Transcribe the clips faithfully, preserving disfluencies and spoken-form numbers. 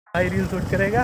भाई reel shoot करेगा।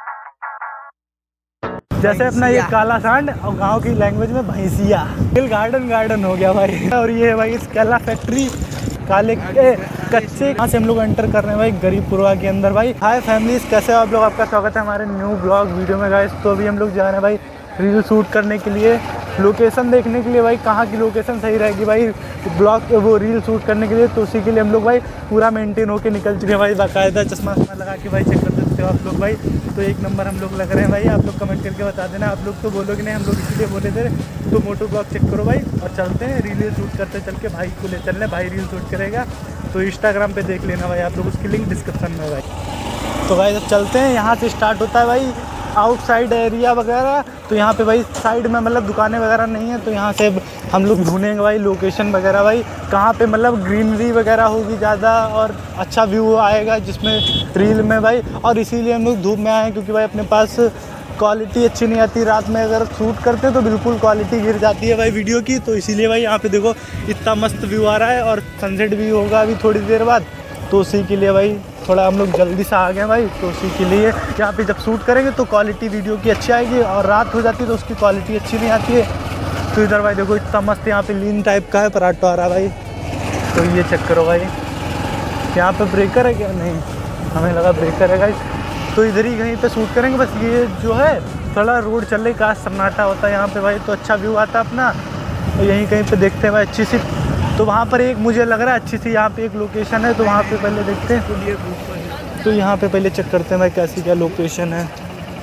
जैसे अपना ये काला सांड और गांव की लैंग्वेज में भैंसिया, दिल गार्डन गार्डन हो गया भाई। और ये है भाई इस केला फैक्ट्री काले ए, कच्चे यहाँ से हम लोग एंटर कर रहे हैं भाई गरीबपुरा के अंदर भाई। हाय फैमिलीज, कैसे हो आप लोग? आपका स्वागत है हमारे न्यू ब्लॉग वीडियो में गाइस। तो अभी हम लोग जा रहे हैं भाई रील शूट करने के लिए, लोकेशन देखने के लिए भाई, कहाँ की लोकेशन सही रहेगी भाई ब्लॉग वो रील शूट करने के लिए। तो उसी के लिए हम लोग भाई पूरा मेंटेन होके निकल चुके हैं भाई, बाकायदा चश्मा वश्मा लगा के भाई। चेक कर सकते हो आप लोग भाई, तो एक नंबर हम लोग लग रहे हैं भाई। आप लोग कमेंट करके बता देना। आप लोग तो बोलोगे नहीं, हम लोग इसीलिए बोले थे। तो मोटो ब्लॉग चेक करो भाई और चलते हैं रील शूट करते चल के। भाई को ले चल रहे, भाई रील शूट करेगा। तो इंस्टाग्राम पे देख लेना भाई आप लोग, उसकी लिंक डिस्क्रिप्शन में भाई। तो भाई जब चलते हैं, यहाँ से स्टार्ट होता है भाई आउटसाइड एरिया वगैरह। तो यहाँ पे भाई साइड में मतलब दुकानें वगैरह नहीं है, तो यहाँ से हम लोग ढूंढेंगे भाई लोकेशन वगैरह भाई, कहाँ पे मतलब ग्रीनरी वगैरह होगी ज़्यादा और अच्छा व्यू आएगा जिसमें रील में भाई। और इसीलिए हम लोग धूप में आए हैं, क्योंकि भाई अपने पास क्वालिटी अच्छी नहीं आती। रात में अगर शूट करते हैं तो बिल्कुल क्वालिटी गिर जाती है भाई वीडियो की। तो इसीलिए भाई यहाँ पे देखो इतना मस्त व्यू आ रहा है और सनसेट भी होगा अभी थोड़ी देर बाद। तो उसी के लिए भाई थोड़ा हम लोग जल्दी से आ गए भाई। तो उसी के लिए यहाँ पे जब शूट करेंगे तो क्वालिटी वीडियो की अच्छी आएगी, और रात हो जाती है तो उसकी क्वालिटी अच्छी नहीं आती है। तो इधर भाई देखो इतना मस्त यहाँ पे लीन टाइप का है पराठा आ रहा है भाई। तो ये चेक करो भाई, यहाँ पे ब्रेकर है क्या? नहीं, हमें लगा ब्रेकर है गाइस। तो इधर ही कहीं पे शूट करेंगे बस। ये जो है थोड़ा रोड चल रही का सन्नाटा होता है यहाँ पे भाई, तो अच्छा व्यू आता है अपना। तो यहीं कहीं पे देखते हैं भाई अच्छी सी। तो वहाँ पर एक मुझे लग रहा है अच्छी सी यहाँ पे एक लोकेशन है, तो वहाँ पे पहले देखते हैं। तो यहाँ पे पहले चेक करते हैं भाई कैसी क्या लोकेशन है।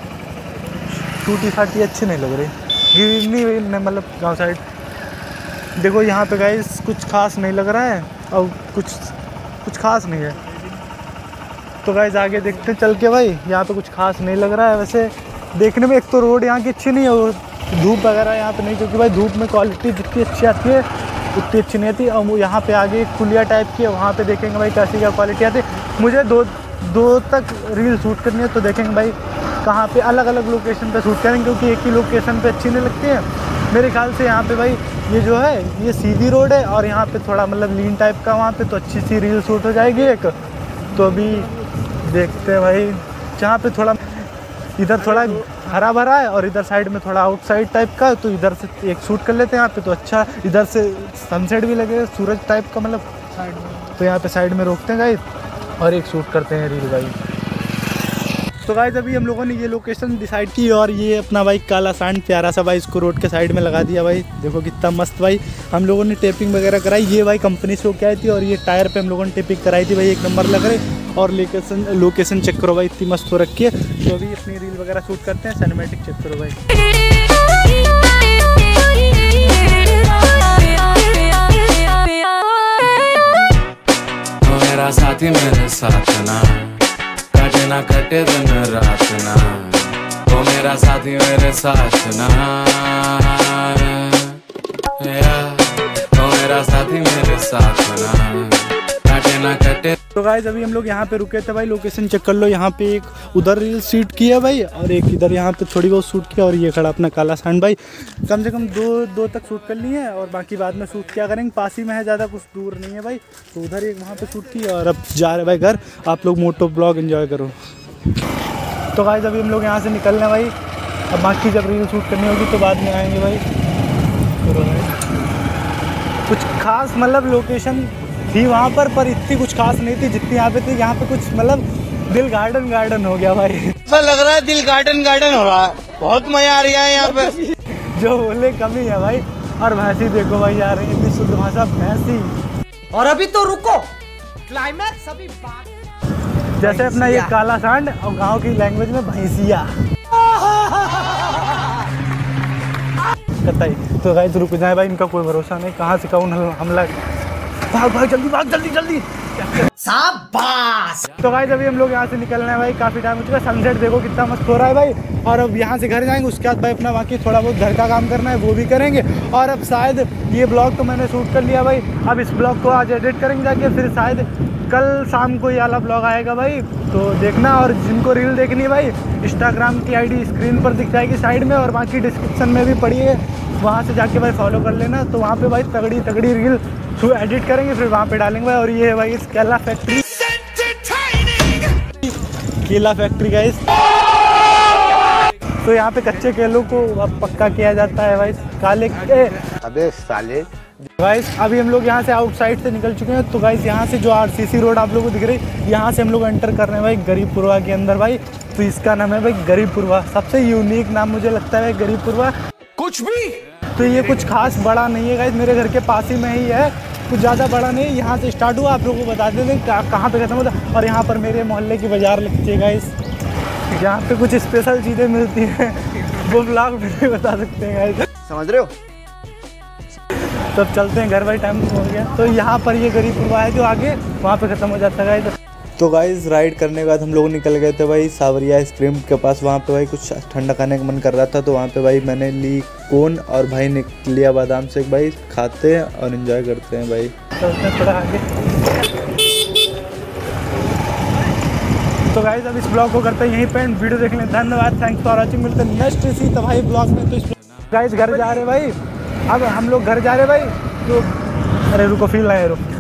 टूटी फाटी अच्छी नहीं लग रही, गिरनी मतलब गाँव साइड। देखो यहाँ पे गाइस कुछ खास नहीं लग रहा है और कुछ कुछ खास नहीं है। तो गाइस आगे देखते चल के भाई, यहाँ पे कुछ खास नहीं लग रहा है वैसे देखने में। एक तो रोड यहाँ की अच्छी नहीं है और धूप वगैरह यहाँ पे नहीं, क्योंकि भाई धूप में क्वालिटी जितनी अच्छी आती है उतनी अच्छी नहीं आती। और वो यहाँ पे आगे एक पुलिया टाइप की है, वहाँ पे देखेंगे भाई कैसी क्या क्वालिटी आती है। मुझे दो दो तक रील शूट करनी है, तो देखेंगे भाई कहाँ पे अलग अलग लोकेशन पे शूट करेंगे, क्योंकि एक ही लोकेशन पे अच्छी नहीं लगती है मेरे ख्याल से। यहाँ पे भाई ये जो है ये सीधी रोड है और यहाँ पे थोड़ा मतलब लीन टाइप का वहाँ पे, तो अच्छी सी रील शूट हो जाएगी एक। तो अभी देखते हैं भाई, जहाँ पे थोड़ा इधर थोड़ा हरा भरा है और इधर साइड में थोड़ा आउटसाइड टाइप का, तो इधर से एक शूट कर लेते हैं यहाँ पे। तो अच्छा इधर से सनसेट भी लगेगा सूरज टाइप का मतलब साइड में। तो यहाँ पे साइड में रोकते हैं गाइस और एक शूट करते हैं रील भाई। तो गाइस अभी हम लोगों ने ये लोकेशन डिसाइड की और ये अपना भाई काला सांड प्यारा सा भाई इसको रोड के साइड में लगा दिया भाई। देखो कितना मस्त भाई। हम लोगों ने टेपिंग वगैरह कराई, ये भाई कंपनी से होके आई थी, और ये टायर पे हम लोगों ने टेपिंग कराई थी भाई, एक नंबर लग रही। और लोकेशन लोकेशन चेक करो भाई इतनी मस्त हो रखी है। तो अभी अपनी रील वगैरह शूट करते हैं, सिनेमैटिक चेक करो भाई। मेरा साथी मेरे साथ ना कटे ना कटे दिन रात ना, वो मेरा साथी मेरे साथ ना, वो मेरा साथी मेरे साथ ना कटे ना कटे। तो गाइस अभी हम लोग यहाँ पे रुके थे भाई, लोकेशन चेक कर लो। यहाँ पे एक उधर रील शूट किया भाई और एक इधर यहाँ पे थोड़ी बहुत शूट किया, और ये खड़ा अपना काला सांड भाई। कम से कम दो दो तक शूट कर ली है और बाकी बाद में शूट क्या करेंगे, पास ही में है, ज़्यादा कुछ दूर नहीं है भाई। तो उधर एक वहाँ पे शूट की और अब जा रहे भाई घर। आप लोग मोटो ब्लॉग एंजॉय करो। तो गाइस अभी हम लोग यहाँ से निकल रहे हैं भाई, अब बाकी जब रील शूट करनी होगी तो बाद में आएंगे भाई। करो भाई कुछ खास मतलब लोकेशन थी वहाँ पर, पर इतनी कुछ खास नहीं थी जितनी यहाँ पे थी। यहाँ पे कुछ मतलब दिल गार्डन गार्डन हो गया भाई। ऐसा लग रहा है दिल गार्डन गार्डन हो रहा है, बहुत मजा आ रहा है यहाँ पे। जो बोले कमी है भाई। और भैंसी देखो भाई जा रही है, इतनी शुद्ध भाषा भैंसी। और अभी तो रुको, क्लाइमैक्स अभी बात। जैसे अपना ये काला सांड और गांव की लैंग्वेज में भैंसिया कतई। तो गाइस रुक जाए भाई, इनका कोई भरोसा नहीं, कहाँ से कौन हमला। भाग भाग जल्दी भाग जल्दी जल्दी शाबाश। तो गाइस अभी हम लोग यहाँ से निकलना है भाई, काफ़ी टाइम हो चुका है। सनसेट देखो कितना मस्त हो रहा है भाई। और अब यहाँ से घर जाएंगे, उसके बाद भाई अपना बाकी थोड़ा बहुत घर का काम करना है वो भी करेंगे। और अब शायद ये ब्लॉग तो मैंने शूट कर लिया भाई, अब इस ब्लॉग को आज एडिट करेंगे जाके, फिर शायद कल शाम को ये वाला ब्लॉग आएगा भाई। तो देखना, और जिनको रील देखनी है भाई इंस्टाग्राम की आईडी स्क्रीन पर दिख जाएगी साइड में, और बाकी डिस्क्रिप्शन में भी पड़ी है, वहाँ से जाके भाई फॉलो कर लेना। तो वहाँ पे भाई तगड़ी तगड़ी रील एडिट करेंगे, फिर वहाँ पे डालेंगे भाई। और ये है भाई इस केला फैक्ट्री केला फैक्ट्री गाइस। तो यहाँ पे कच्चे केलों को अब पक्का किया जाता है भाई काले के। अबे साले गाइस अभी हम लोग यहाँ से आउटसाइड से निकल चुके हैं। तो गाइस यहाँ से जो आरसीसी रोड आप लोगों को दिख रही है, यहाँ से हम लोग एंटर कर रहे हैं भाई गरीबपुरवा के अंदर भाई। तो इसका नाम है भाई गरीबपुरवा, सबसे यूनिक नाम मुझे लगता है गरीबपुरवा। कुछ भी तो ये कुछ खास बड़ा नहीं है गाइस, मेरे घर के पास ही में ही है, कुछ ज़्यादा बड़ा नहीं। यहाँ से स्टार्ट हुआ, आप लोगों को बता देते हैं कहाँ पे खत्म होता है। और यहाँ पर मेरे मोहल्ले की बाज़ार लगती है गाइस, यहाँ पे कुछ स्पेशल चीज़ें मिलती हैं, वो ब्लॉग भी नहीं बता सकते हैं गाइस, समझ रहे हो। तब चलते हैं घर भाई, टाइम हो गया। तो यहाँ पर ये गरीबपुरवा है जो आगे वहाँ पे ख़त्म हो जाता है गाइस। तो गाइस राइड करने के बाद हम लोग निकल गए थे भाई सावरिया आइसक्रीम के पास। वहाँ पे भाई कुछ ठंडा खाने का मन कर रहा था, तो वहाँ पे भाई मैंने ली कोन और भाई ने लिया बादाम शेक। भाई खाते हैं और एंजॉय करते हैं भाई। चलते हैं थोड़ा आगे। तो गाइस अब इस ब्लॉग को करते हैं यहीं पे, वीडियो देखने धन्यवाद, थैंक्स फॉर वॉचिंग। मिलते हैं नेक्स्ट इसी तबाही ब्लॉग में। तो गाइस घर जा रहे भाई, अब हम लोग घर जा रहे भाई। तो अरे रुको फील आए रुको